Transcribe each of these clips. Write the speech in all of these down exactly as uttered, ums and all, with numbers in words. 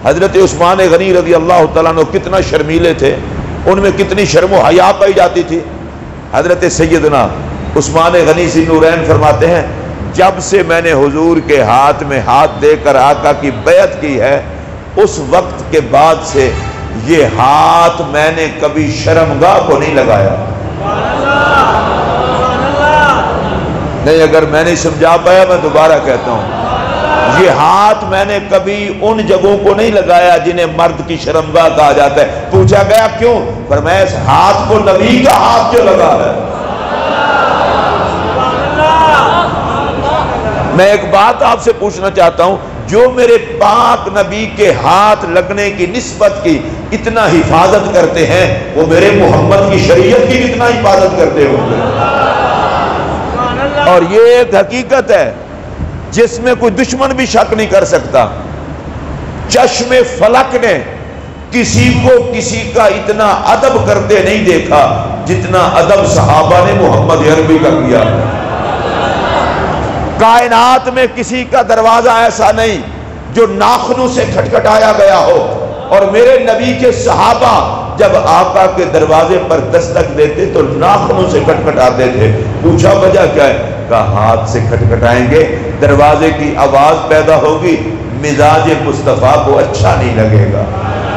حضرت عثمان غنی رضی اللہ تعالیٰ عنہ کتنا شرمیلے تھے، ان میں کتنی شرم و حیا پائی جاتی تھی۔ حضرت سیدنا عثمان غنی ذی النورین فرماتے ہیں جب سے میں نے حضور کے ہاتھ میں ہاتھ دے کر آقا کی بیعت کی ہے، اس وقت کے بعد سے یہ ہاتھ میں نے کبھی شرمگاہ کو نہیں لگایا۔ نہیں، اگر میں نہیں سمجھا پایا میں دوبارہ کہتا ہوں، یہ ہاتھ میں نے کبھی ان جگہوں کو نہیں لگایا جنہیں مرد کی شرمگاہ کہا جاتا ہے۔ پوچھا گیا کیوں؟ فرمایا اس ہاتھ کو نبی کا ہاتھ جو لگا ہے۔ میں ایک بات آپ سے پوچھنا چاہتا ہوں، جو میرے پاک نبی کے ہاتھ لگنے کی نسبت کی اتنا حفاظت کرتے ہیں، وہ میرے محمد کی شریعت کی کتنا حفاظت کرتے ہوں گے؟ اور یہ ایک حقیقت ہے جس میں کوئی دشمن بھی شک نہیں کر سکتا۔ چشم فلک نے کسی کو کسی کا اتنا ادب کرتے نہیں دیکھا جتنا ادب صحابہ نے محمد عربی کا کیا۔ کائنات میں کسی کا دروازہ ایسا نہیں جو ناخنوں سے کھٹکھٹایا گیا ہو، اور میرے نبی کے صحابہ جب آقا کے دروازے پر دستک دیتے تو ناخنوں سے کھٹکھٹاتے تھے۔ پوچھا وجہ کیا ہے؟ کہا ہاتھ سے کھٹکھٹائیں گے، دروازے کی آواز پیدا ہوگی، مزاج مصطفیٰ کو اچھا نہیں لگے گا۔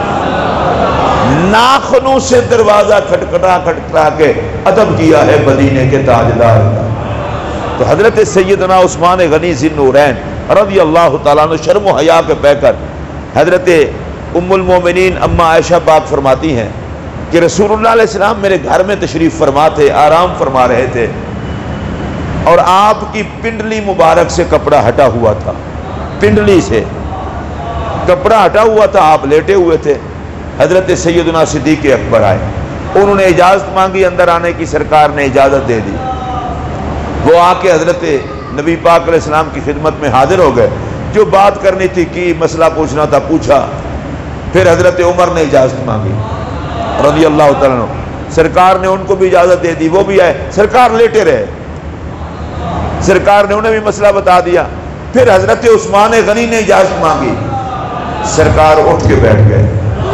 ناخنوں سے دروازہ کھٹکھٹا کھٹکھٹا کے ادب کیا ہے مدینے کے تاجدار کا۔ تو حضرت سیدنا عثمان غنی ذی النورین رضی اللہ تعالیٰ عنہ شرم و حیا کے بہ کر حضرت ام المومنین اما عائشہ پاک فرماتی ہیں کہ رسول اللہ علیہ السلام میرے گھر میں تشریف فرما تھے، آرام فرما رہے تھے، اور آپ کی پنڈلی مبارک سے کپڑا ہٹا ہوا تھا، پنڈلی سے کپڑا ہٹا ہوا تھا، آپ لیٹے ہوئے تھے۔ حضرت سیدنا صدیق اکبر آئے، انہوں نے اجازت مانگی اندر آنے کی، سرکار نے اجازت دے دی۔ وہ آ کے حضرت نبی پاک علیہ السلام کی خدمت میں حاضر ہو گئے، جو بات کرنی تھی کی، مسئلہ پوچھنا تھا پوچھا۔ پھر حضرت عمر نے اجازت مانگی رضی اللہ تعالیٰ عنہ، سرکار نے ان کو بھی اجازت دے دی، وہ بھی آئے، سرکار لیٹے رہے، سرکار نے انہیں بھی مسئلہ بتا دیا۔ پھر حضرت عثمان غنی نے اجازت مانگی، سرکار اٹھ کے بیٹھ گئے۔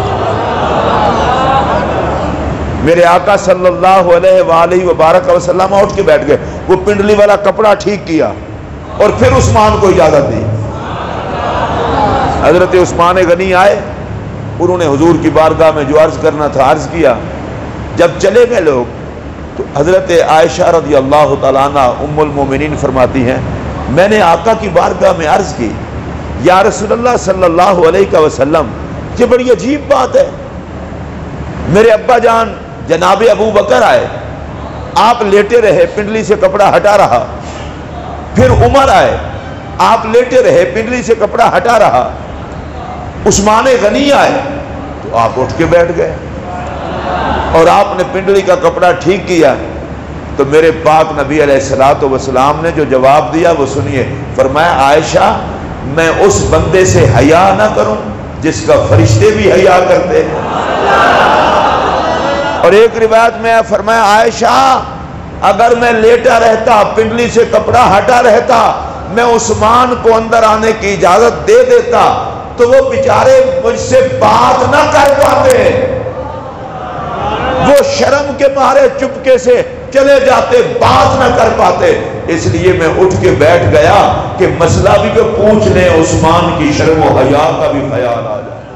میرے آقا صلی اللہ علیہ وآلہ وبارک وسلم اٹھ کے بیٹھ گئے، وہ پنڈلی والا کپڑا ٹھیک کیا اور پھر عثمان کو اجازت دی۔ حضرت عثمان غنی آئے، انہوں نے حضور کی بارگاہ میں جو عرض کرنا تھا عرض کیا۔ جب چلے گئے لوگ تو حضرت عائشہ رضی اللہ تعالیٰ عنہ ام المومنین فرماتی ہیں میں نے آقا کی بارگاہ میں عرض کی، یا رسول اللہ صلی اللہ علیہ وسلم، یہ بڑی عجیب بات ہے، میرے ابا جان جناب ابو بکر آئے، آپ لیٹے رہے، پنڈلی سے کپڑا ہٹا رہا، پھر عمر آئے، آپ لیٹے رہے، پنڈلی سے کپڑا ہٹا رہا، عثمان غنی آئے تو آپ اٹھ کے بیٹھ گئے اور آپ نے پنڈلی کا کپڑا ٹھیک کیا۔ تو میرے پاک نبی علیہ الصلوۃ والسلام نے جو جواب دیا وہ سنیے، فرمایا عائشہ میں اس بندے سے حیا نہ کروں جس کا فرشتے بھی حیا کرتے ہیں۔ اور ایک روایت میں فرمایا عائشہ اگر میں لیٹا رہتا، پنڈلی سے کپڑا ہٹا رہتا، میں عثمان کو اندر آنے کی اجازت دے دیتا تو وہ بیچارے مجھ سے بات نہ کر پاتے، وہ شرم کے مارے چپکے سے چلے جاتے، بات نہ کر پاتے، اس لیے میں اٹھ کے بیٹھ گیا کہ مسئلہ بھی کہ پوچھ لیں، عثمان کی شرم و حیا کا بھی خیال آ جائے۔